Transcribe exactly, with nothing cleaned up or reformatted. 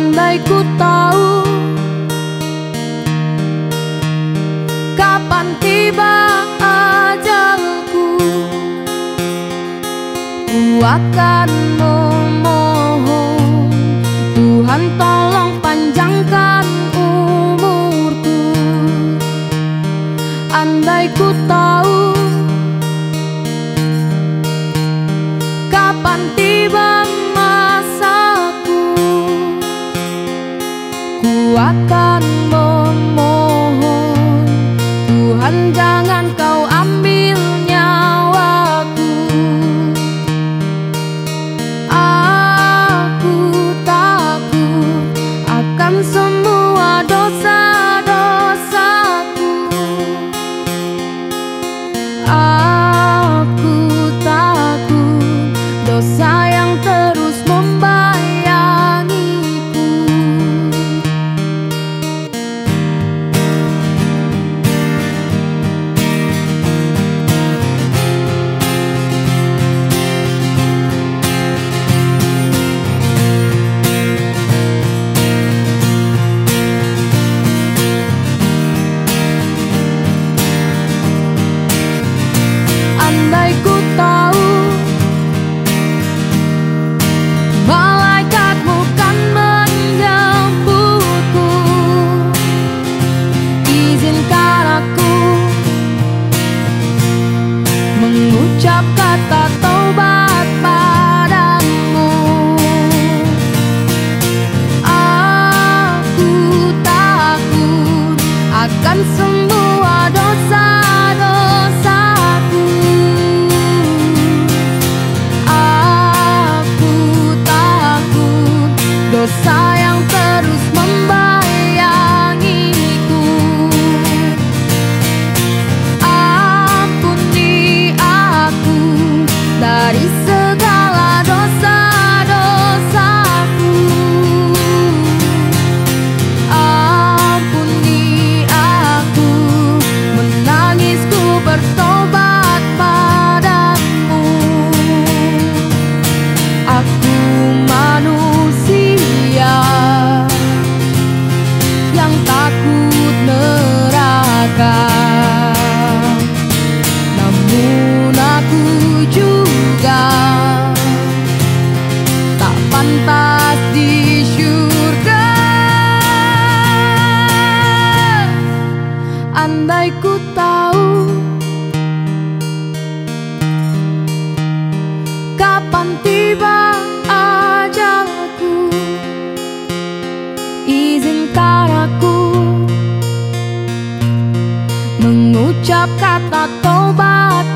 Andai ku tahu kapan tiba ajalku, ku akan memohon Tuhan tolong panjangkan umurku. Andai ku tahu kapan tiba masaku, ku akan memohon Tuhan jangan kau ambil nyawaku. Aku takut akan semua dosa-dosaku. Aku takut dosa yang terus membayangiku. Andai ku tahu malaikatmu kan menjemputku, izinkan aku mengucap kata taubat padamu. Aku takut akan semua dosa-dosaku. Aku takut dosa yang terus membayangiku. Ampuni aku dari segala dosa-dosaku. Ampuni aku, menangisku bertobat padamu. Aku manusia yang takut neraka, namun aku juga tak pantas di syurga. Andai ku tahu kapan tiba ajalku, izinkan aku mengucap kata taubat